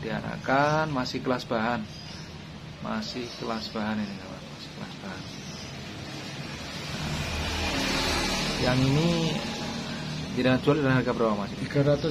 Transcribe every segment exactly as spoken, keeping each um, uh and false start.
diarahkan, masih kelas bahan, masih kelas bahan ini kawan, masih kelas bahan. Yang ini tidak jual dengan harga berapa mas? tiga ratus.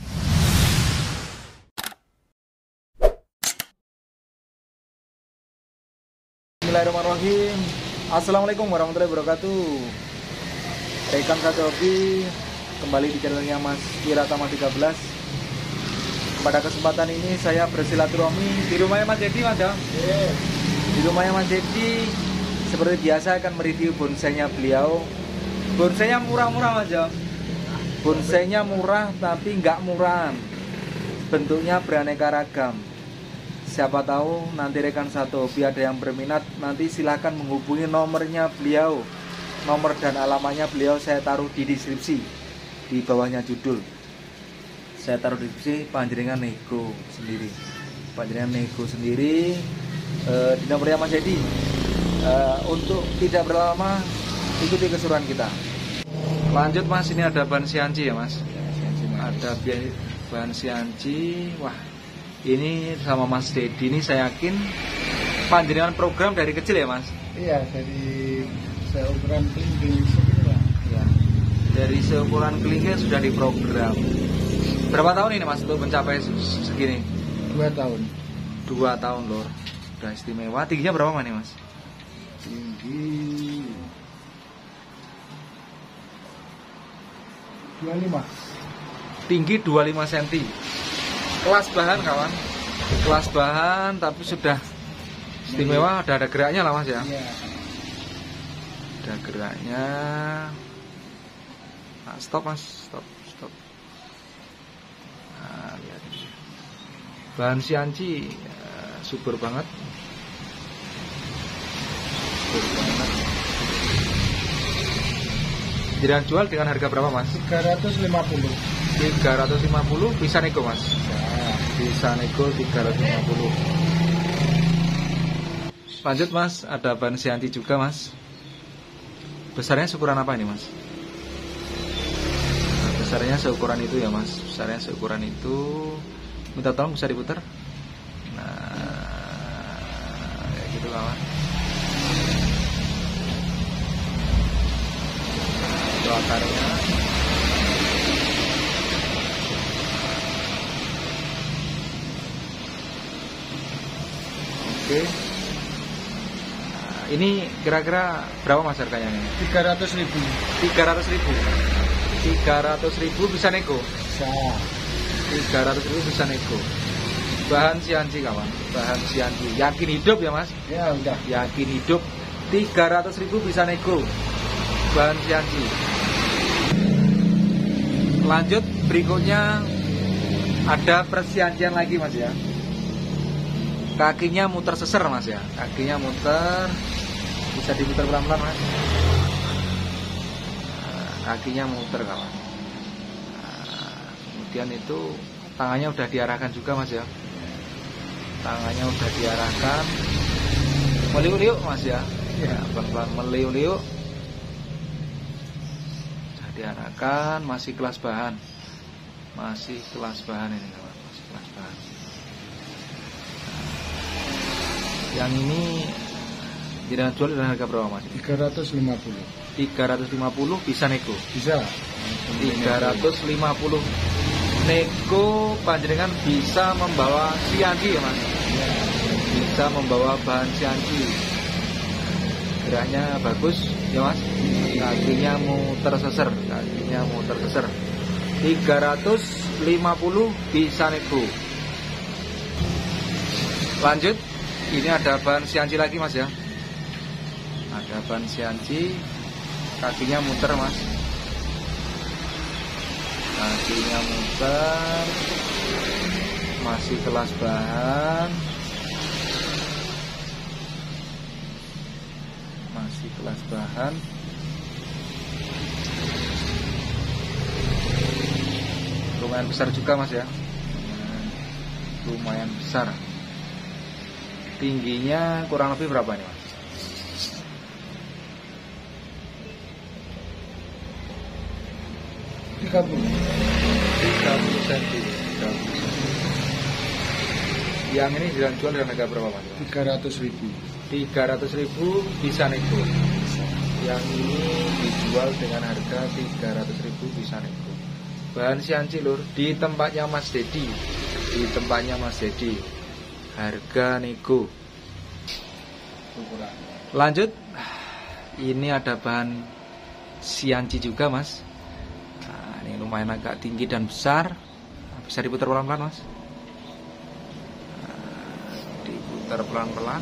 Bismillahirrahmanirrahim. Assalamualaikum warahmatullahi wabarakatuh. Rekan satu hobi, kembali di channelnya Mas Wiratama tiga belas. Pada kesempatan ini saya bersilaturahmi di rumahnya Mas Dedi, Mas ya. Yeah. Di rumahnya Mas Dedi, seperti biasa akan mereview bonsainya beliau. Bonsainya murah-murah Mas ya. Bonsainya murah tapi nggak murahan. Bentuknya beraneka ragam. Siapa tahu nanti rekan satu hobi ada yang berminat, nanti silahkan menghubungi nomornya beliau. Nomor dan alamatnya beliau saya taruh di deskripsi, di bawahnya judul. Saya taruh di deskripsi, panjenengan nego sendiri. Panjenengan nego sendiri e, di nomornya Mas Dedi. E, untuk tidak berlama, ikuti keseruan kita. Lanjut Mas, ini ada ban sianci ya Mas. Ada ban sianci. Wah, ini sama Mas Dedi ini saya yakin panjenengan program dari kecil ya Mas? Iya, dari seukuran kelingking segini Pak. Ya, dari seukuran kelingking sudah diprogram. Berapa tahun ini Mas untuk mencapai segini? Dua tahun. Dua tahun lor, sudah istimewa. Tingginya berapa nih Mas? Tinggi dua puluh lima. Tinggi dua puluh lima sentimeter. Kelas bahan kawan, kelas bahan tapi sudah istimewa. Ada ada geraknya lah Mas ya. Iya. Ada geraknya. Nah, stop Mas, stop, stop. Nah, lihat ini. Bahan sianci uh, subur banget. Subur banget. Jadi jual dengan harga berapa Mas? tiga ratus lima puluh. tiga ratus lima puluh bisa nego Mas? Ya. Bisa nego tiga ratus lima puluh. Lanjut Mas, ada ban sianci juga Mas. Besarnya seukuran apa ini Mas? Nah, besarnya seukuran itu ya Mas. Besarnya seukuran itu. Minta tolong bisa diputar. Nah, kayak gitu kawan. Itu akarnya. Oke. Nah, ini kira-kira berapa Mas harganya nih? tiga ratus ribu. tiga ratus ribu. tiga ratus ribu bisa nego. Bisa. tiga ratus ribu bisa nego. Bahan sianci kawan, bahan sianci. Yakin hidup ya Mas? Ya udah. Yakin hidup. tiga ratus ribu bisa nego. Bahan sianci. Lanjut berikutnya ada persiancian lagi Mas ya. Kakinya muter seser Mas ya. Kakinya muter. Bisa diputar pelan-pelan Mas. Nah, kakinya muter kawan. Nah, kemudian itu tangannya udah diarahkan juga Mas ya. Tangannya udah diarahkan. Meliuk-liuk Mas ya. Ya, pelan-pelan meliuk-liuk. Sudah diarahkan, masih kelas bahan. Masih kelas bahan ini kawan, masih kelas bahan. Yang ini tidak jual dengan harga berapa Mas? tiga ratus lima puluh. tiga ratus lima puluh bisa nego. Bisa. tiga ratus lima puluh nego, panjenengan bisa membawa sianci ya Mas? Ya. Bisa membawa bahan sianci. Geraknya bagus ya Mas? Kakinya muter seser, kakinya muter seser. tiga ratus lima puluh bisa nego. Lanjut, ini ada bahan sianci lagi Mas ya. Ada bahan sianci, kakinya muter Mas. Kakinya muter, masih kelas bahan, masih kelas bahan. Lumayan besar juga Mas ya. Lumayan besar. Tingginya kurang lebih berapa nih Mas? tiga puluh. tiga puluh sentimeter. Yang ini dijual dengan harga berapa Mas? tiga ratus ribu. tiga ratus ribu bisa nego. Yang ini dijual dengan harga tiga ratus ribu bisa nego. Bahan sianci lur, di tempatnya Mas Dedi. Di tempatnya Mas Dedi. Harga nego. Lanjut. Ini ada bahan sianci juga Mas. Nah, ini lumayan agak tinggi dan besar. Bisa diputar pelan-pelan Mas. Nah, diputar pelan-pelan.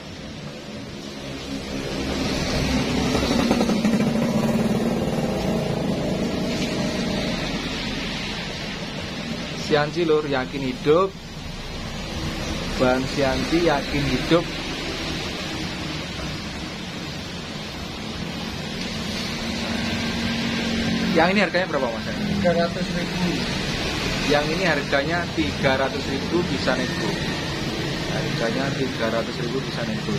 Sianci lur, yakin hidup. Bahan sianci yakin hidup. Yang ini harganya berapa Mas? tiga ratus ribu. Yang ini harganya tiga ratus ribu bisa nego. Harganya tiga ratus ribu bisa nego.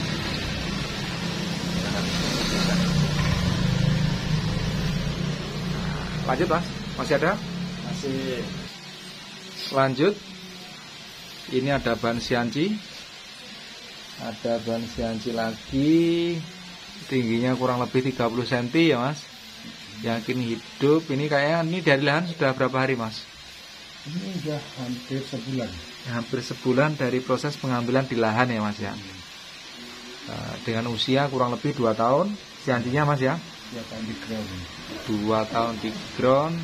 Lanjut Mas, masih ada? Masih. Lanjut. Ini ada bahan sianci. Ada bahan sianci lagi. Tingginya kurang lebih tiga puluh sentimeter ya Mas. Yakin hidup. Ini kayaknya ini dari lahan sudah berapa hari Mas? Ini udah hampir sebulan. Hampir sebulan dari proses pengambilan di lahan ya Mas ya. Nah, dengan usia kurang lebih dua tahun. Siancinya Mas ya? dua tahun di ground. dua tahun di ground.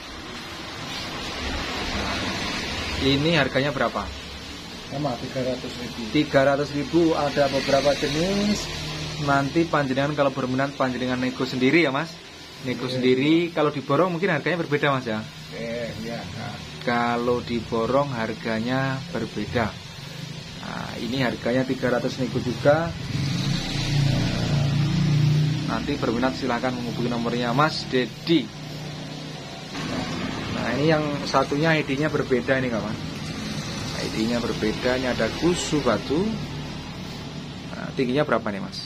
Ini harganya berapa? Sama tiga ratus ribu. tiga ratus ribu. Ada beberapa jenis. Nanti panjenengan kalau berminat panjenengan nego sendiri ya Mas. Nego Oke. sendiri. Kalau diborong mungkin harganya berbeda Mas ya. Eh, ya. Nah. Kalau diborong harganya berbeda. Nah, ini harganya tiga ratus nego juga. Nanti berminat silahkan menghubungi nomornya Mas Dedi. Nah, ini yang satunya I D-nya berbeda ini kawan. I D-nya berbeda. Ini ada kusu batu. Nah, tingginya berapa nih Mas?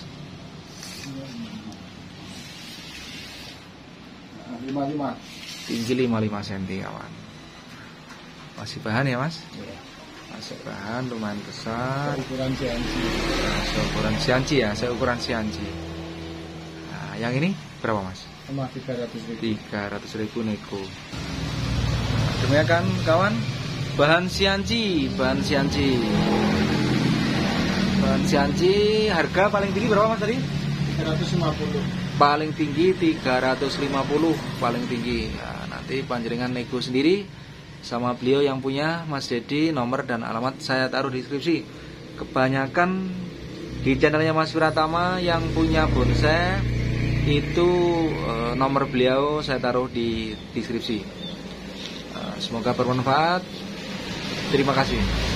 lima puluh lima. Tinggi lima puluh lima sentimeter kawan. Masih bahan ya Mas? Ya. Masih bahan lumayan besar. Ukuran C N C. Nah, seukuran sianci ya, seukuran sianci. Nah, yang ini berapa Mas? Sama tiga ratus ribu. tiga ratus ribu nego. Nah, demikian kawan, bahan sianci, bahan sianci. Bahan sianci harga paling tinggi berapa Mas tadi? tiga ratus lima puluh. Paling tinggi tiga ratus lima puluh, paling tinggi. Nah, nanti panjenengan nego sendiri sama beliau yang punya Mas Dedi. Nomor dan alamat saya taruh di deskripsi. Kebanyakan di channelnya Mas Wiratama yang punya bonsai itu e, nomor beliau saya taruh di deskripsi. E, semoga bermanfaat. Terima kasih.